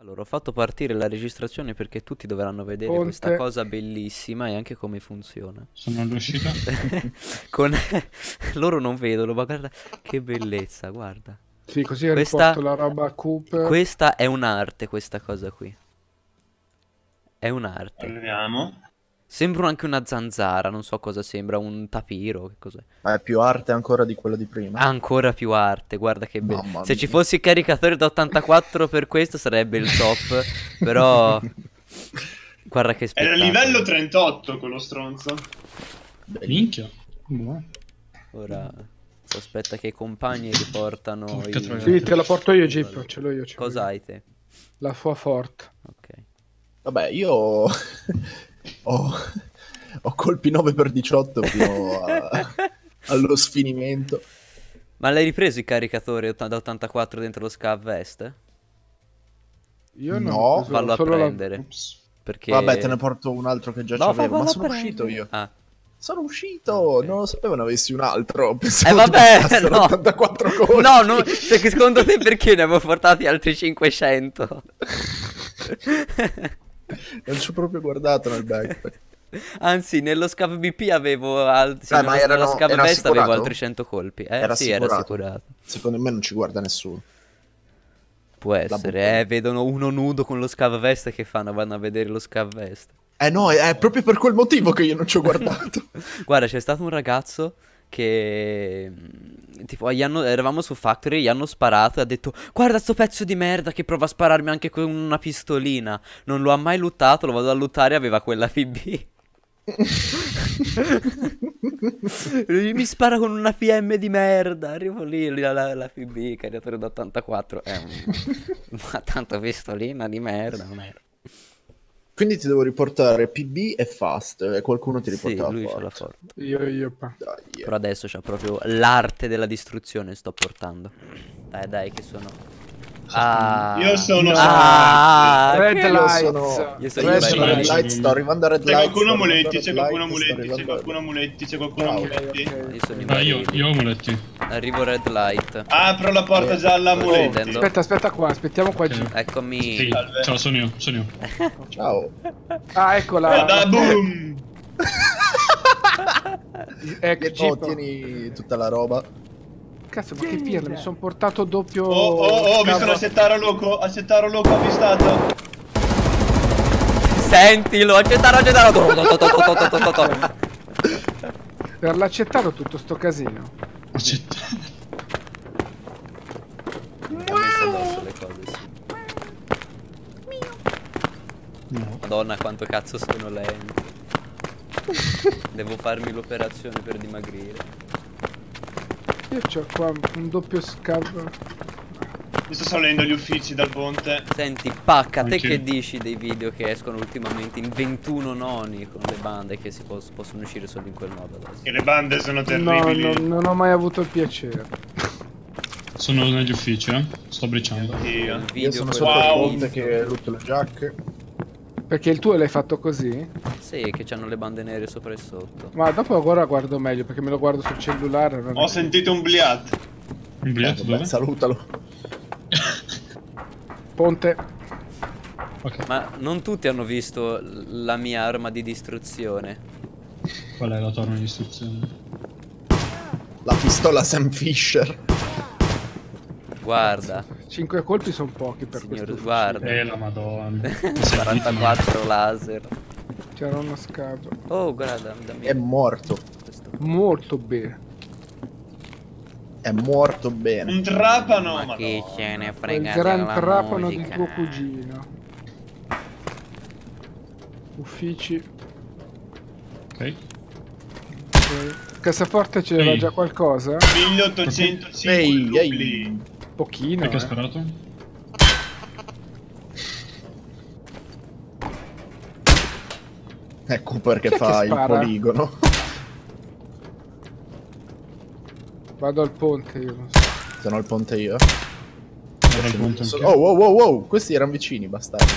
Allora, ho fatto partire la registrazione perché tutti dovranno vedere Ponte. questa cosa bellissima e anche come funziona. Sono riuscita. Con... Loro non vedono, ma guarda che bellezza, guarda. Sì, così Questa- riporto la roba a Cooper. Questa è un'arte, questa cosa qui. È un'arte. Proviamo. Sembra anche una zanzara, non so cosa sembra, un tapiro, che cos'è? Ma è più arte ancora di quello di prima. Ancora più arte, guarda che bello. Mamma Se ci mia. fossi il caricatore da 84 per questo sarebbe il top, però... Guarda che Era spettacolo. livello 38 quello stronzo. Minchia. Buono. Ora aspetta che i compagni riportano Porca i... troia. Sì, te la porto io, Jeep. Ce l'ho io. ce l'ho Cosa io. hai te? La Fua Fort. Ok. Vabbè, io ho colpi 9x18 fino allo sfinimento. Ma l'hai ripreso il caricatore da 84 dentro lo scav vest? Io non No, ho preso Vallo a solo la- prendere. Ops. Perché... Vabbè, te ne porto un altro che già No, c'avevo. vallo Ma a sono prendere. uscito io. Ah. Sono uscito, Ok. non lo sapevo ne avessi un altro. Pensavo ti Vabbè, bastassero no. 84 colpi. No, no, cioè che secondo te perché ne avevo portati altri 500? Non ci ho proprio guardato nel backpack. Anzi, nello scav BP avevo altri... Ma nella erano- scav era vest avevo assicurato? altri 100 colpi. Era Sì, era assicurato? assicurato. Secondo me non ci guarda nessuno. Può butto essere, vedono uno nudo con lo scav vest che fanno, vanno a vedere lo scav vest. No, è proprio per quel motivo che io non ci ho guardato. Guarda, c'è stato un ragazzo che tipo eravamo su Factory, gli hanno sparato e ha detto "Guarda sto pezzo di merda che prova a spararmi anche con una pistolina". Non lo ha mai luttato, lo vado a luttare e aveva quella FB. Lui mi spara con una PM di merda. Arrivo lì, la FB, caricatore da 84. Ma tanto pistolina di merda, non era. Quindi ti devo riportare PB e Fast. E qualcuno ti Sì, riporta lui la ce Fort. l'ha forte. Io pa. Dai, Però adesso c'ha proprio l'arte della distruzione sto portando. Dai, che sono... Ah. Io sono Ah, Red che- Lights. Io sono Io Red sono Lights. Red Light, sto arrivando a Red C'è Light. qualcuno sto arrivando a amuletti, Red c'è qualcuno Light, sto amuletti, c'è arrivando a- qualcuno amuletti, c'è qualcuno Ah, ok, amuletti. ok. Io sono in Ah, io barili. ho amuletti. Arrivo Red Light. Apro la porta gialla Sto amuletti. scendendo. Aspetta qua, aspettiamo qua Ok. giù. Eccomi. Sì, Salve. ciao, sono io. Ciao. Ah, eccola. Da boom! Ecco, Oh, Jeep. tieni tutta la roba. Cazzo, ma che pirla, mi sono portato doppio... Oh, ho visto scavo. l'assettaro loco, avvistato. Sentilo, accettare. Per l'accettato tutto sto casino. Accetta. Mi ha messo addosso le cose, sì. No. Madonna, quanto cazzo sono lento. Devo farmi l'operazione per dimagrire. Io c'ho qua un doppio scavo. Mi sto salendo gli uffici dal ponte. Senti, Pacca, te Anche che io. dici dei video che escono ultimamente in 21 noni con le bande che possono uscire solo in quel modo adesso? Che le bande sono No, terribili. non ho mai avuto il piacere. Sono negli uffici, eh. Sto briciando. Dio. Il Io video sono quello sotto il che ho ponte visto. che lutto le giacche. Perché il tuo l'hai fatto così? Sì, che c'hanno le bande nere sopra e sotto. Ma dopo ora guardo meglio perché me lo guardo sul cellulare. Non Ho è- sentito un bliat. Un biglietto Vabbè, dove? salutalo. Ponte. Ok. Ma non tutti hanno visto la mia arma di distruzione. Qual è la torre di istruzione? La pistola Sam Fisher. Guarda, 5 colpi sono pochi per Signor, questo. guarda. La madonna. 44 laser. C'era uno scavo. Oh, guarda, dammi È morto. questo. Molto bene. È morto bene. Un trapano. Ma chi Madonna. ce ne Il frega gran della trapano di musica? tuo cugino. Uffici. Ok. Ok. Cassaforte c'era Ehi. già qualcosa? 1805 Ehi, rubli. ehi. Pochino. Perché ha sparato? È Cooper che Chi è che fa il spara? poligono. Vado al ponte io. Non so. Se no il ponte io. Era il punto anche. Oh, wow, wow, wow. Questi erano vicini, bastardi.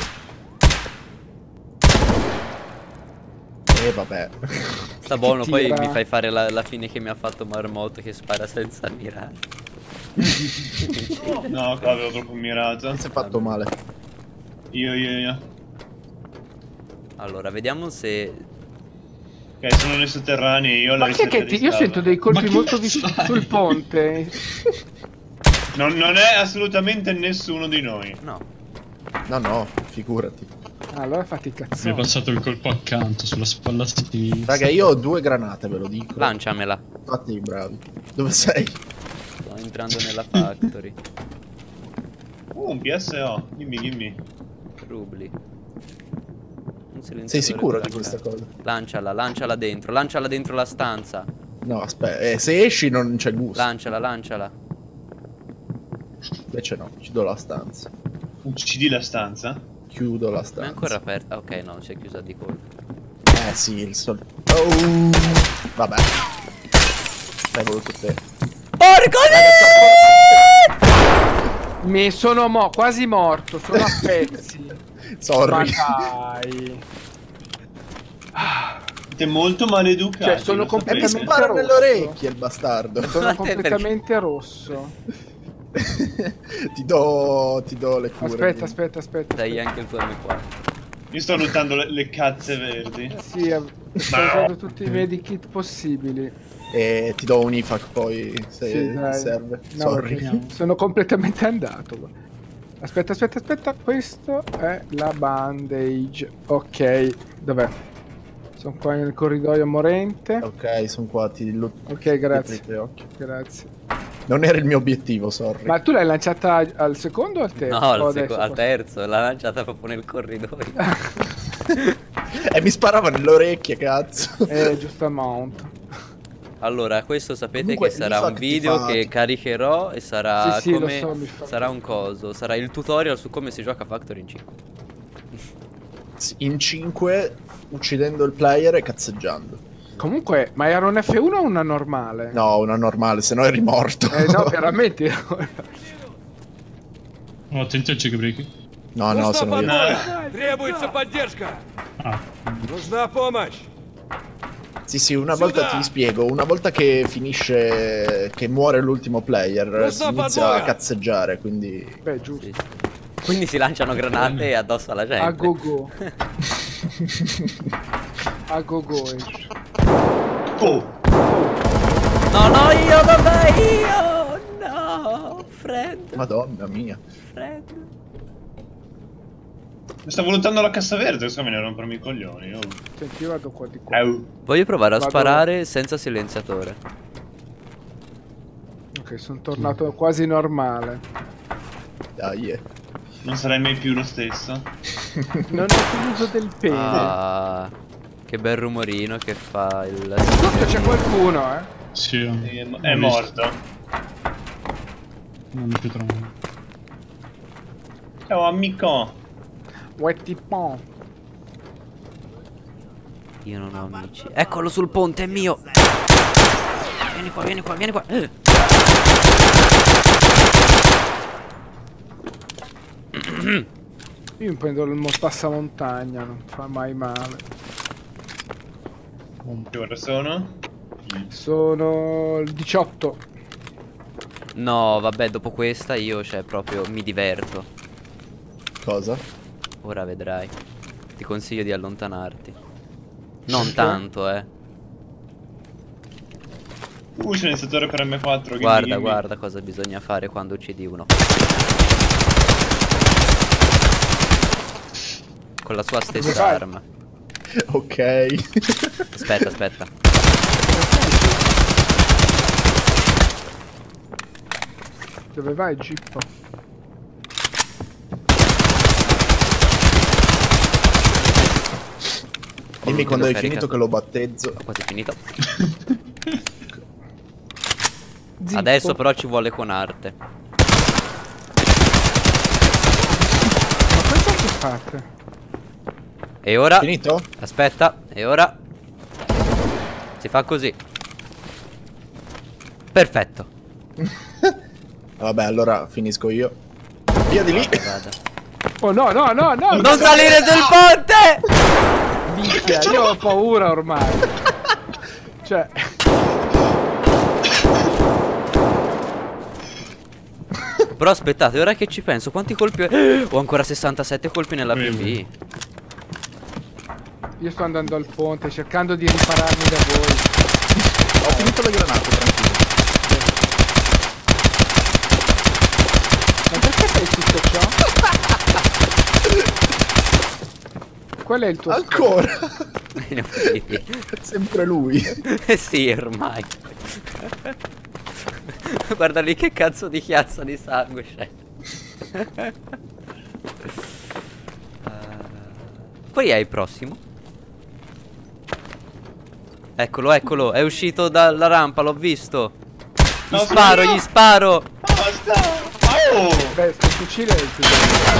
Vabbè. Sta buono, poi tira. mi fai fare la fine che mi ha fatto Marmotto che spara senza mirare. No, qua avevo troppo mirato. Non si è fatto male. Io. Allora, vediamo se... Ok, sono nei sotterranei, io ho la Ma chi è ricerca che di io scava. sento dei colpi Ma chi molto cazzo vicini hai? sul ponte. Non è assolutamente nessuno di noi. No. No, figurati. Allora fatti i Mi è cazzoni. passato il colpo accanto sulla spalla sinistra. Raga, io ho 2 granate, ve lo dico. Lanciamela. Fatti bravi. Dove sei? Sto entrando nella factory. Un PSO. Dimmi. Rubli. Un silenziatore Sei sicuro per di la questa casa. cosa? Lanciala dentro la stanza. No, aspetta, se esci non c'è gusto. Lanciala. Invece no, chiudo la stanza. Uccidi la stanza? Chiudo la Ma è stanza. ancora aperta. Ok, no, si è chiusa di colpo. Sì, il sol... Oh! Vabbè. Hai voluto te. Porco Mi sono quasi morto, sono a pezzi. Ma Sorry. dai. Siete molto maleducati. Cioè, sono lo sapete? E mi completamente spara rosso. nelle orecchie il bastardo. Sono Ma te completamente rosso. ti do le cure. Aspetta. Dai anche il tuo M4. Io sto lottando le cazze verdi. Sì, sto usando tutti i medikit possibili. E ti do un IFAC poi se Sì, dai. serve. No, Sorry. perché sono completamente andato. Aspetta. Questo è la bandage. Ok, dov'è? Sono qua nel corridoio morente. Ok, sono qua. Ok, grazie. aprite occhio. Grazie. Non era il mio obiettivo, sorry. Ma tu l'hai lanciata al secondo o al terzo? No, O al, adesso al qua? terzo, l'ha lanciata proprio nel corridoio. E mi sparava nelle orecchie, cazzo. Giusto amount. Allora, questo sapete Comunque, che sarà l'IFAC un ti video fa- che caricherò e sarà Sì, lo come... so, mi fa- sarà un coso, sarà il tutorial su come si gioca Factory in 5. In 5 uccidendo il player e cazzeggiando. Comunque, ma era un F1 o una normale? No, una normale, se no eri morto. No, veramente. Oh, attenti al check-break. No, sono io. Требуется поддержка! Ah, Нужна помощь! Sì, una volta ti spiego, una volta che finisce, che muore l'ultimo player, si inizia a cazzeggiare, quindi... Beh, giusto. Sì. Quindi si lanciano granate addosso alla gente. A go. A go. Oh! No, io dov'è io? No, Fred. Madonna mia. Mi stavo lottando la cassa verde, so me ne rompermi i coglioni. Oh. Senti, io vado qua di qua. Voglio provare a Vado- sparare senza silenziatore. Ok, sono tornato quasi normale. Dai. Non sarai mai più lo stesso. Non ho più uso del pene. Ah, che bel rumorino che fa il... Sotto c'è qualcuno, sì. È morto. Non mi più trovo. Ciao amico. Wetty pon. Io non ho amici. Eccolo sul ponte, è mio. Vieni qua. Io prendo il passamontagna, non fa mai male. Che ora sono? Sono il 18. No, vabbè, dopo questa io, cioè, proprio mi diverto. Cosa? Ora vedrai. Ti consiglio di allontanarti. Non tanto, Sceneggiatore per M4. Guarda cosa bisogna fare quando uccidi uno. Con la sua stessa Dove vai? arma. Ok. Aspetta. Dove vai, Gippo? Dimmi quando hai caricato. finito che lo battezzo. Ho quasi finito. Zippo. Adesso però ci vuole con arte. Ma questo che fate? E ora... Finito? Aspetta, e ora... Si fa così. Perfetto. Vabbè, allora finisco io. Via di lì. Vada. Oh no. Non salire sul ponte! Minchia, io ho paura ormai. Cioè, Però aspettate, ora che ci penso, quanti colpi ho ancora 67 colpi nella PV. Io sto andando al ponte cercando di ripararmi da voi. Ho finito le granate, tranquillo. Ma perché fai tutto ciò? Qual è il tuo Ancora? Ne ho finiti. È sempre lui. Sì, ormai. Guarda lì che cazzo di chiazza di sangue c'è. Poi è il prossimo. Eccolo, eccolo, è uscito dalla rampa, l'ho visto. Gli sparo, gli sparo. Basta! Oh! Beh, sto fucile è il più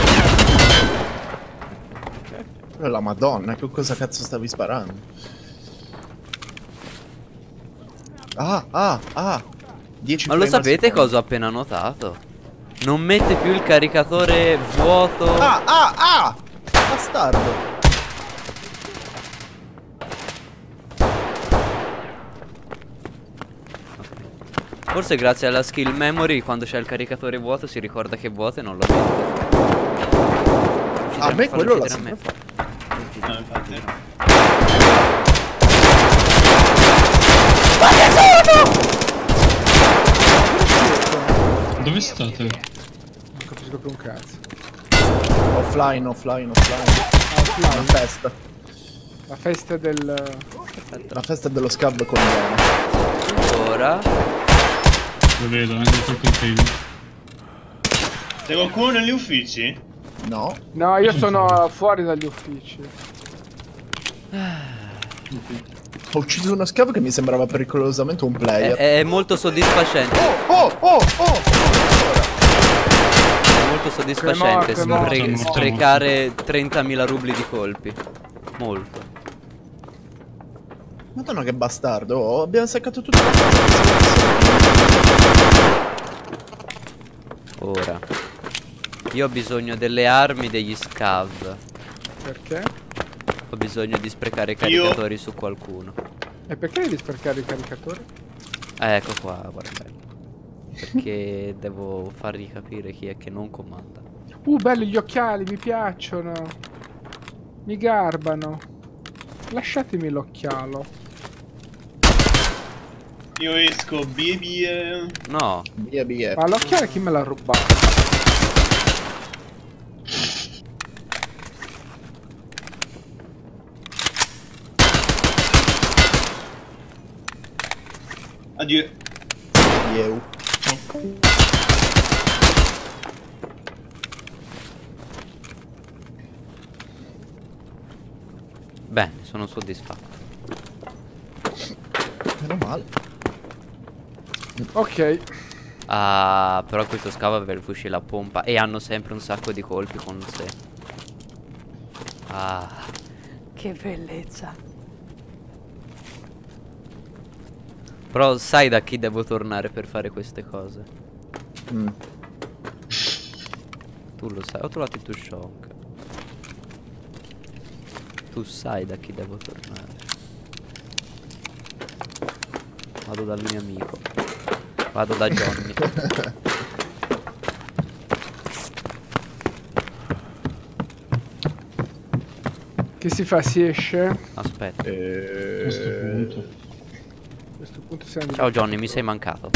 bello. La madonna, che cosa cazzo stavi sparando? Ah 10 Ma lo frame al sapete secondo. cosa ho appena notato? Non mette più il caricatore vuoto. Bastardo. Forse grazie alla skill memory, quando c'è il caricatore vuoto si ricorda che è vuoto e non lo mette. A me quello l'ha sempre sempre fatto. No, infatti. Dove state? Non capisco più un cazzo. Offline. Offline. Una festa. La festa del... La festa dello scab con me. Ora. Lo vedo, dentro il container. C'è qualcuno negli uffici? No. No, io sono fuori dagli uffici. Ho ucciso uno scab che mi sembrava pericolosamente un player. È molto soddisfacente. Oh! È molto soddisfacente È morto, è morto. sprecare 30.000 rubli di colpi. Molto. Madonna che bastardo. Oh, abbiamo seccato tutto. Ora. Io ho bisogno delle armi degli scav. Perché? Ho bisogno di sprecare i caricatori su qualcuno. E perché devi sprecare il caricatore? Ecco qua, guarda. Perché devo fargli capire chi è che non comanda. Belli gli occhiali, mi piacciono. Mi garbano. Lasciatemi l'occhialo. Io esco baby. No. Via. Ma l'occhiale chi me l'ha rubato? Addio. Io. Bene, sono soddisfatto. Meno male. Ok. Ah, però questo scava aveva il fucile a pompa e hanno sempre un sacco di colpi con sé. Ah, che bellezza. Però sai da chi devo tornare per fare queste cose? Tu lo sai, ho trovato il tuo shock. Tu sai da chi devo tornare. Vado dal mio amico. Vado da Johnny. Che si fa? Si esce? Aspetta. A questo punto. A questo punto siamo Ciao Johnny, mi sei mancato.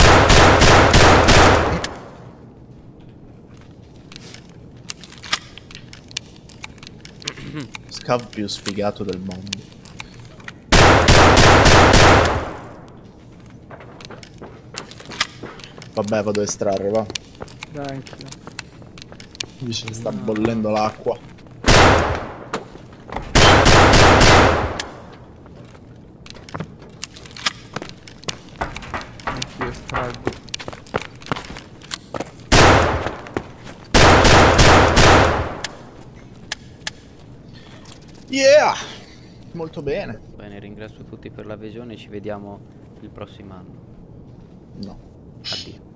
Scav più sfigato del mondo. Vabbè, vado a estrarre, va. Dai, anch'io. Dice, Sta bollendo l'acqua. Anch'io estraggo. Yeah! Molto bene. Bene, ringrazio tutti per la visione, ci vediamo il prossimo anno. No. Addio.